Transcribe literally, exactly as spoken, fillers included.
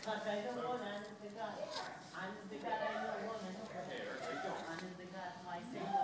I don't want honest to God. Honest to God, I don't want to. Honest to God, my Savior.